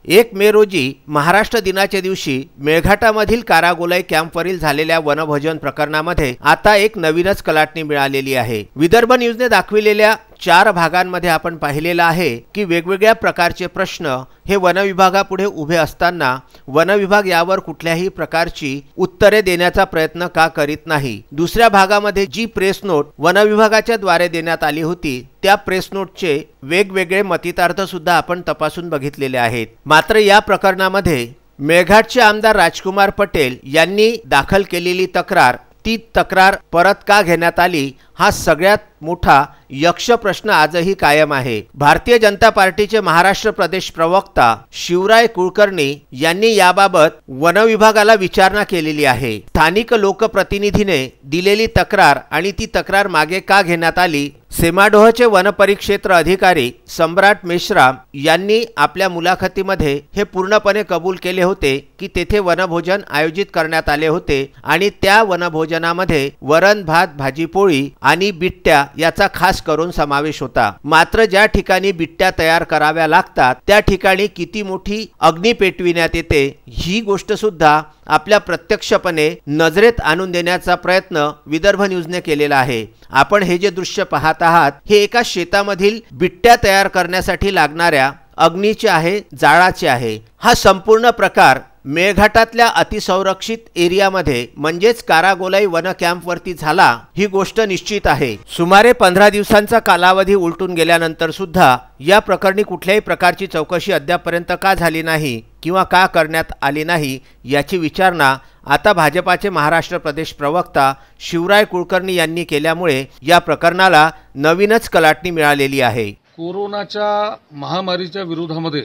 1 मे रोजी महाराष्ट्र दिनाच्या दिवशी मेळघाटामधील कारागोलाई कॅम्पवरील झालेल्या वनभोजन प्रकरणामध्ये आता एक नवीनच कलाटणी मिळालेली आहे। विदर्भ न्यूजने दाखविलेल्या 4 भागांमध्ये आपण पाहिलेलं आहे की वेगवेगळ्या प्रकारचे प्रश्न हे वन विभागापुढे उभे असताना वन विभाग यावर कुठल्याही प्रकारची उत्तरे देण्याचा प्रयत्न का करीत नाही। दुसऱ्या भागामध्ये जी प्रेस नोट वन विभागाच्या द्वारे देण्यात आली होती त्या प्रेस नोटचे वेगवेगळे मतितार्थ सुद्धा आपण तपासून बघितलेले आहेत। मात्र या प्रकरणामध्ये मेळघाटचे आमदार राजकुमार पटेल यांनी दाखल केलेली तक्रार ती तक्रार परत का घेण्यात आली हा सगळ्यात मोठा यक्ष प्रश्न आजही कायम आहे। भारतीय जनता पार्टीचे महाराष्ट्र प्रदेश प्रवक्ता शिवराय कुलकर्णी यांनी याबाबत वन विभागाला विचारणा केलेली आहे। स्थानिक लोकप्रतिनिधीने दिलेली तक्रार आणि ती तक्रार मागे का घेण्यात आली, सेमाडोहचे वन परिक्षेत्र अधिकारी सम्राट मेश्राम यांनी आपल्या मुलाखतीमध्ये हे पूर्णपणे कबूल केले होते की तेथे वनभोजन आयोजित करण्यात आले होते आणि त्या वनभोजनामध्ये वरण भात भाजी पोळी आणि बिट्ट्या याचा खास करून समावेश होता। मात्र ज्या ठिकाणी बिट्ट्या तयार कराव्या लागतात त्या ठिकाणी किती मोठी अग्नी पेटविण्यात येते ही गोष्ट सुद्धा आपल्या प्रत्यक्षपणे नजरेत आणून देण्याचा प्रयत्न विदर्भ न्यूजने केलेला आहे। आपण हे जे दृश्य पाहत आहात हे एका शेतामधील बिट्ट्या तयार करण्यासाठी लागणाऱ्या अग्नीचे आहे, जाळाचे आहे। हा संपूर्ण प्रकार मेळघाटातल्या अतिसंरक्षित एरियामध्ये म्हणजेच कारागोलाई वन कॅम्पवरती झाला ही गोष्ट निश्चित आहे। सुमारे 15 दिवसांचा कालावधी उलटून गेल्यानंतर सुद्धा या प्रकरणी कुठल्याही प्रकारची चौकशी अद्यापपर्यंत का झाली नाही किंवा का करण्यात आली नाही याची विचारणा आता भाजपाचे महाराष्ट्र प्रदेश प्रवक्ता शिवराय कुलकर्णी यांनी केल्यामुळे या प्रकरणाला नवीनच कलाटणी मिळालेली आहे। कोरोनाच्या महामारीच्या विरोधामध्ये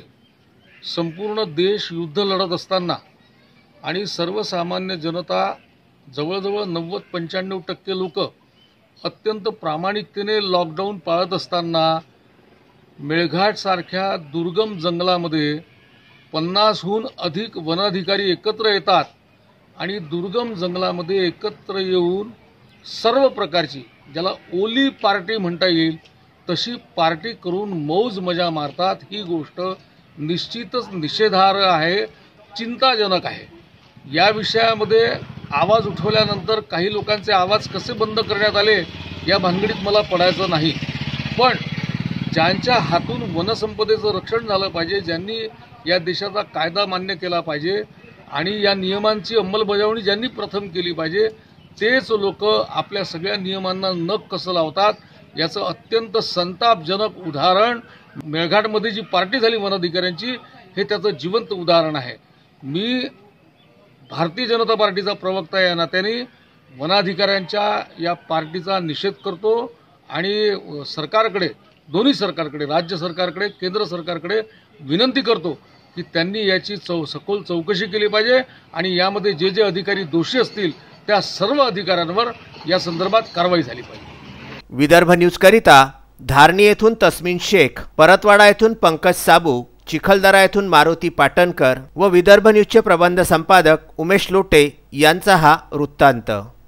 संपूर्ण देश युद्ध लढत असताना आणि सर्वसामान्य जनता जवळजवळ 90-95% लोक अत्यंत प्रामाणिकतेने लॉकडाऊन पाळत असताना मेळघाट सारख्या दुर्गम जंगलामध्ये 50हून अधिक वनाधिकारी एकत्र येतात आणि दुर्गम जंगलामध्ये एकत्र येऊन सर्व प्रकारची ज्याला ओली पार्टी म्हणता येईल तशी पार्टी करून मौज मजा मारतात। ही गोष्ट निश्चितच निषेधार्ह आहे, चिंताजनक आहे। या विषयामध्ये आवाज उठवल्यानंतर काही लोकांचे आवाज कसे बंद करण्यात आले या भानगडीत मला पडायचं नाही, पण ज्यांच्या हातून वनसंपदेचं रक्षण झालं पाहिजे, ज्यांनी या देशाचा कायदा मान्य केला पाहिजे आणि या नियमांची अंमलबजावणी ज्यांनी प्रथम केली पाहिजे तेच लोक आपल्या सगळ्या नियमांना नख कसं लावतात याचं अत्यंत संतापजनक उदाहरण मेळघाटमध्ये जी पार्टी झाली वनाधिकाऱ्यांची हे त्याचं जिवंत उदाहरण आहे। मी भारतीय जनता पार्टीचा प्रवक्ता या नात्याने वनाधिकाऱ्यांच्या या पार्टीचा निषेध करतो आणि सरकारकडे, दोन्ही सरकारकडे, राज्य सरकारकडे, केंद्र सरकारकडे विनंती करतो की त्यांनी याची सखोल चौकशी केली पाहिजे आणि यामध्ये जे जे अधिकारी दोषी असतील त्या सर्व अधिकाऱ्यांवर या संदर्भात कारवाई झाली पाहिजे। विदर्भ न्यूज करिता धारणी येथून तस्मीन शेख, परतवाडा येथून पंकज साबू, चिखलदरा येथून मारुती पाटणकर व विदर्भ न्यूजचे प्रबंध संपादक उमेश लोटे यांचा हा वृत्तांत।